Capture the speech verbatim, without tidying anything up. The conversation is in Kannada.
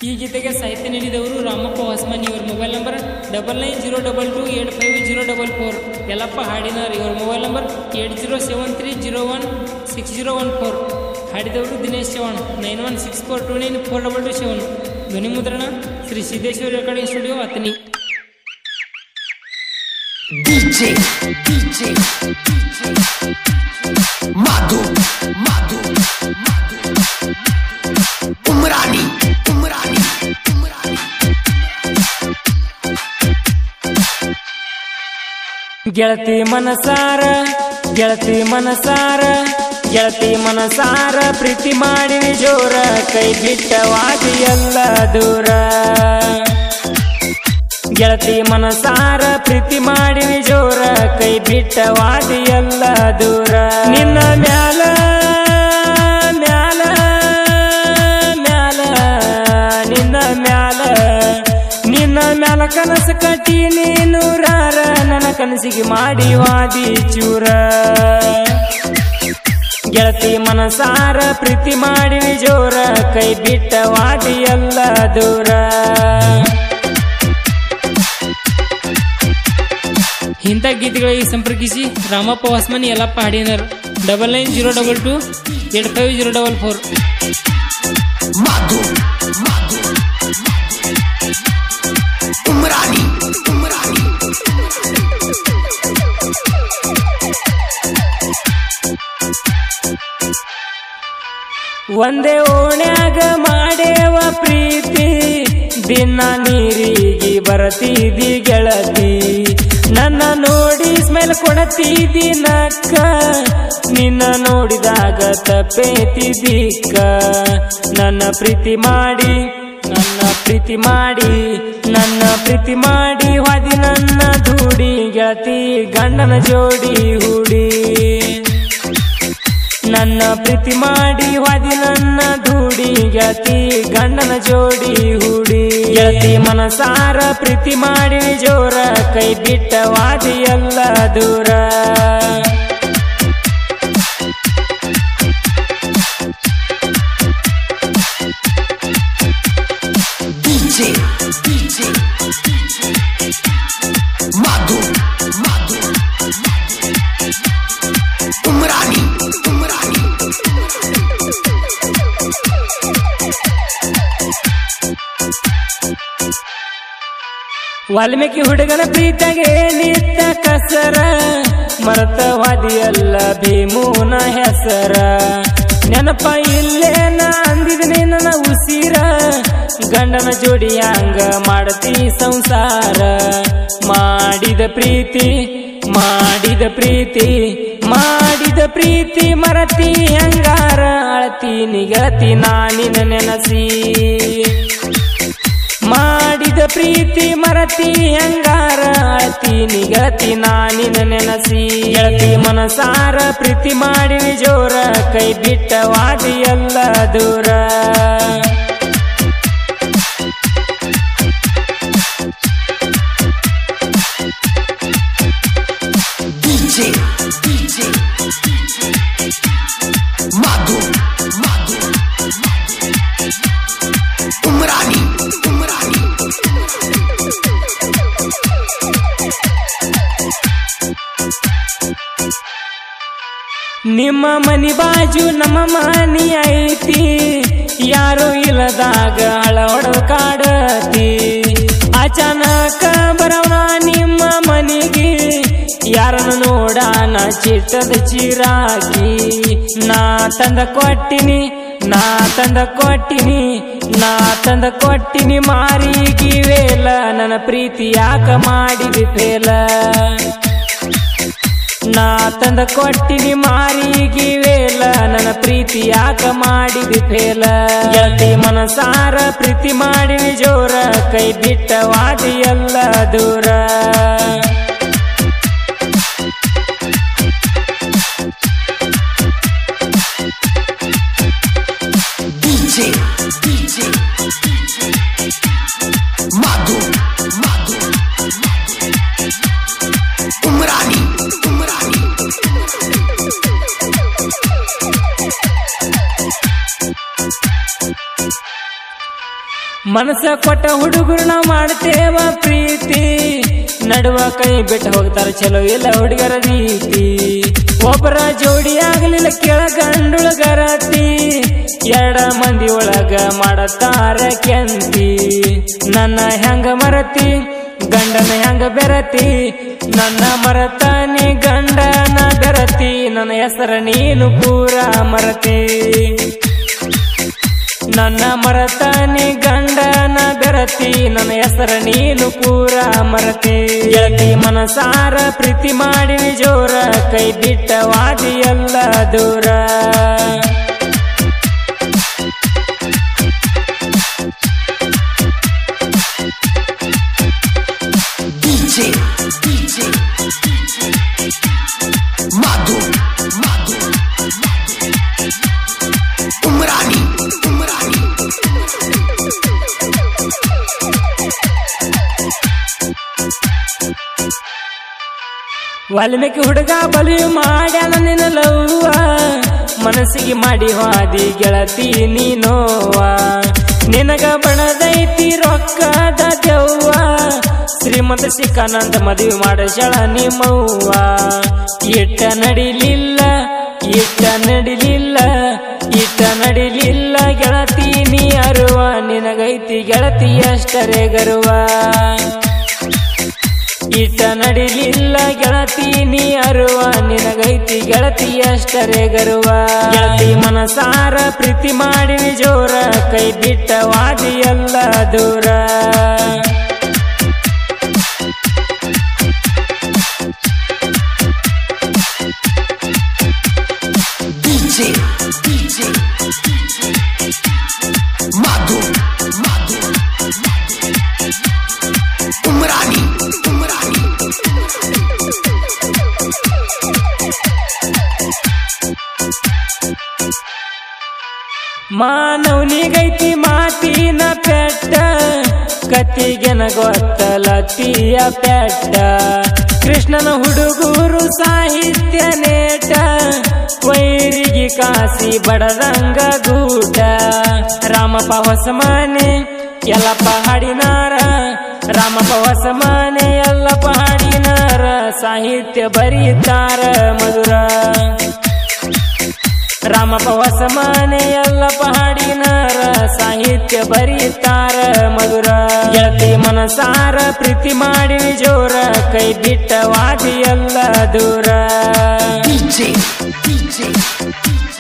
ಈ ಗೀತೆಗೆ ಸಾಹಿತ್ಯ ನೀಡಿದವರು ರಾಮಪ್ಪ ಹೊಸಮನಿ. ಇವರ mobile number double nine zero double two eight five zero double four. Yallappa Hadinar. ಇವರ mobile number eight zero seven three zero one six zero one four. ಹಾಡಿದವರು Dinesh Chavan. Nine one six four two nine four double two seven. ಧ್ವನಿ ಮುದ್ರಣ Shri Siddeshwara recording studio Athani. DJ DJ Madhu Madhu Umrani Umrani Umrani. ಗೆಳತಿ ಮನಸಾರ ಗೆಳತಿ ಮನಸಾರ ಗೆಳತಿ ಮನಸಾರ ಪ್ರೀತಿ ಮಾಡಿ ಜೋರ, ಕೈ ಬಿಟ್ಟವಾದಿ ಎಲ್ಲ ದೂರ. ಗೆಳತಿ ಮನಸಾರ ಪ್ರೀತಿ ಮಾಡಿ ಜೋರ, ಕೈ ಬಿಟ್ಟವಾದಿ ಎಲ್ಲ ದೂರ. ನಿನ್ನ ಮ್ಯಾಲ ಮ್ಯಾಲ ಮ್ಯಾಲ ನಿನ್ನ ಮ್ಯಾಲ ನಿನ್ನ ಮ್ಯಾಲ ಕನಸು ಕಟ್ಟಿ ನೀನೂರಾರ, ನನ್ನ ಕನಸಿಗೆ ಮಾಡಿ ವಾದಿ ಚೂರ. ಗೆಳತಿ ಮನಸಾರ ಪ್ರೀತಿ ಮಾಡಿ ಜೋರ, ಕೈ ಬಿಟ್ಟವಾದಿ ಎಲ್ಲ ದೂರ. ಇಂಥ ಗೀತೆಗಳಿಗೆ ಸಂಪರ್ಕಿಸಿ Ramappa Hosamani, Yallappa Hadinar. Double nine zero double two eight five zero double four. Madhu Madhu Umrani Umrani. ಒಂದೇ ಓಣ್ಯಾಗ ಮಾಡೇವ ಪ್ರೀತಿ, ದಿನ ನೀರಿಗೆ ಬರತಿದಿ ಗೆಳತಿ. ನನ್ನ ನೋಡಿ ಸ್ಮೆಲ್ ಕೊಡತಿದಿ ನಕ್ಕ, ನಿನ್ನ ನೋಡಿದಾಗ ತಪ್ಪೇತಿದಿಕ್ಕ. ನನ್ನ ಪ್ರೀತಿ ಮಾಡಿ ನನ್ನ ಪ್ರೀತಿ ಮಾಡಿ ನನ್ನ ಪ್ರೀತಿ ಮಾಡಿ ವಾದಿ ನನ್ನ ಧೂಡಿ, ಗೆಳತಿ ಗಂಡನ ಜೋಡಿ ಹೂಡಿ. ನನ್ನ ಪ್ರೀತಿ ಮಾಡಿ ವಾದಿ ನನ್ನ ಧೂಡಿ, ಗೆಳತಿ ಗಂಡನ ಜೋಡಿ ಹೂಡಿ. ಗೆಳತಿ ಮನಸಾರ ಪ್ರೀತಿ ಮಾಡಿ ಜೋರ, ಕೈ ಬಿಟ್ಟ ವಾದಿ ಎಲ್ಲ ದೂರ. DJ DJ Madhu Madhu Umrani Umrani. ವಾಲ್ಮೀಕಿ ಹುಡುಗನ ಪ್ರೀತಿಗೆ ನಿತ್ತ ಕಸರ, ಮರತವಾದಿಯಲ್ಲ ಭೀಮೂನ ಹೆಸರ. ನೆನಪ ಇಲ್ಲೇನ ಅಂದಿದ್ನಿ ನನ್ನ ಉಸಿರ, ಗಂಡನ ಜೋಡಿ ಹಂಗ ಮಾಡತಿ ಸಂಸಾರ. ಮಾಡಿದ ಪ್ರೀತಿ ಮಾಡಿದ ಪ್ರೀತಿ ಮಾಡಿದ ಪ್ರೀತಿ ಮರತಿ ಹಂಗಾರ, ಅಳತಿ ನಿಗತಿ ನಾನಿನ ನೆನಸಿ. ಮಾಡಿದ ಪ್ರೀತಿ ಮರತಿ ಹಂಗಾರ, ಅಳತಿ ನಿಗತಿ ನಾನಿನ ನೆನಸಿ. ಗೆಳತಿ ಮನಸಾರ ಪ್ರೀತಿ ಮಾಡಿ ಜೋರ, ಕೈ ಬಿಟ್ಟ ವಾದಿ ಎಲ್ಲ ದೂರ. DJ DJ Madhu Madhu Umrani Umrani. ನಿಮ್ಮ ಮನಿ ಬಾಜು ನಮ್ಮ ಮನಿ ಐತಿ, ಯಾರು ಇಲ್ಲದಾಗ ಹಳ ಹೊಡೆದ ಕಾಡತಿ. ಅಚಾನಕ ಬರವಣ ನಿಮ್ಮ ಮನಿಗೆ, ಯಾರನ್ನು ನೋಡಾನ ಚಿಟ್ಟದ ಚಿರಾಕಿ. ನಾ ತಂದ ಕೊಟ್ಟಿನಿ ನಾ ತಂದ ಕೊಟ್ಟಿನಿ ನಾ ತಂದ ಕೊಟ್ಟಿನಿ ಮಾರಿಗೆ ವೇಲ, ನನ್ನ ಪ್ರೀತಿ ಯಾಕ ಮಾಡಿದಿ ಫೇಲ. ನಾ ತಂದ ಕೊಟ್ಟಿನಿ ಮಾರಿಗೆ ವೇಲ, ನನ್ನ ಪ್ರೀತಿ ಯಾಕ ಮಾಡಿದಿ ಫೇಲ. ಗೆಳತಿ ಮನಸಾರ ಪ್ರೀತಿ ಮಾಡಿ ಜೋರ, ಕೈ ಬಿಟ್ಟ ವಾದಿ ಎಲ್ಲ ದೂರ. DJ DJ Madhu Madhu Umrani Umrani. ಮನಸ ಕೊಟ್ಟ ಹುಡುಗರು ನಾವು ಮಾಡ್ತೇವ ಪ್ರೀತಿ ನಡುವ ಕೈ ಬಿಟ್ಟು ಹೋಗ್ತಾರ ಚಲೋ ಇಲ್ಲ ಹುಡುಗರ ರೀತಿ ಒಬ್ಬರ ಜೋಡಿ ಆಗ್ಲಿಲ್ಲ ಕೆಳ ಗಂಡುಳಗರತಿ ಎರಡ ಮಂದಿ ಒಳಗ ಮಾಡತಾರ ಕೆಂತಿ ನನ್ನ ಹೆಂಗ ಮರತಿ ಗಂಡನ ಹೆಂಗ ಬೆರತಿ ನನ್ನ ಮರತಾನಿ ಗಂಡನ ಬೆರತಿ ನನ್ನ ಹೆಸರ ನೀನು ಪೂರ ಮರತಿ ನನ್ನ ಮರತಾನಿ ಗಂಡನ ಬೆರತಿ ನನ್ನ ಹೆಸರ ನೀನು ಪೂರ ಮರತಿ ಗೆಳತಿ ಮನಸಾರ ಪ್ರೀತಿ ಮಾಡಿ ಜೋರ ಕೈ ಬಿಟ್ಟ ವಾದಿ ಎಲ್ಲ ದೂರ ಡಿಜೆ ಡಿಜೆ ಮಾಧು ಮಾಧು ಉಮ್ರಾನಿ ಉಮ್ರಾನಿ ವಾಲ್ಮೀಕಿ ಹುಡುಗ ಬಲಿ ಮಾಡ್ಯಾನ ನಿನ್ನ ಲವ್ವ ಮನಸ್ಸಿಗೆ ಮಾಡಿ ಹಾದಿ ಗೆಳತಿ ನೀನೋವ ನಿನಗ ಬಣದೈತಿ ರೊಕ್ಕದ ದೆವ್ವ ಶ್ರೀಮಂತ ಸಿಕ್ಕಾನಂದ ಮದುವೆ ಮಾಡಶಳ ನಿಮ್ಮವ್ವ ಇಟ್ಟ ನಡಿಲಿಲ್ಲ ಇಟ್ಟ ನಡಿಲಿಲ್ಲ ಇಟ್ಟ ನಡಿಲಿಲ್ಲ ಗೆಳತಿ ನೀ ಅರುವ ನಿನಗೈತಿ ಗೆಳತಿ ಅಷ್ಟರೇ ಗರುವ ಇಟ್ಟ ನಡಿಲಿಲ್ಲ ಗೆಳತಿ ನೀ ಅರುವ ನಿನಗೈತಿ ಗೆಳತಿ ಅಷ್ಟರೇ ಗರುವ ಗೆಳತಿ ಮನಸಾರ ಪ್ರೀತಿ ಮಾಡಿ ಜೋರ ಕೈ ಬಿಟ್ಟ ವಾದಿ ಎಲ್ಲ ದೂರ ಡಿಜೆ ಡಿಜೆ ಮಾಧು ಮಾಧು ಉಮ್ರಾನಿ ಉಮ್ರಾನಿ ಮಾನವನಿಗೈತಿ ಮಾತಿನ ಪೆಟ್ಟ ಕತ್ತಿಗೆನ ಗೊತ್ತಲತಿಯ ಪೆಟ್ಟ ಕೃಷ್ಣನ ಹುಡುಗರು ಸಾಹಿತ್ಯ ನೇಟ ವೈರಿಗೆ ಕಾಸಿ ಬಡದಂಗ ಗೂಟ ರಾಮಪ್ಪ ಹೊಸಮನೆ ಎಲ್ಲಪ್ಪ ಹಾಡಿನಾರ ರಾಮಪ್ಪ ಹೊಸಮನೆ ಎಲ್ಲಪ್ಪ ಹಾಡಿನಾರ ಸಾಹಿತ್ಯ ಬರೀತಾರ ಮಧುರ ರಾಮಪ್ಪ ಹೊಸಮನೆ ಎಲ್ಲಪ್ಪ ಹಾಡಿನಾರ ಸಾಹಿತ್ಯ ಬರೀತಾರ ಮಧುರ ಗೆಳತಿ ಮನಸಾರ ಪ್ರೀತಿ ಮಾಡಿ ಜೋರ ಕೈ ಬಿಟ್ಟ ವಾದಿ ಎಲ್ಲ ದೂರ ಡಿಜೆ ಡಿಜೆ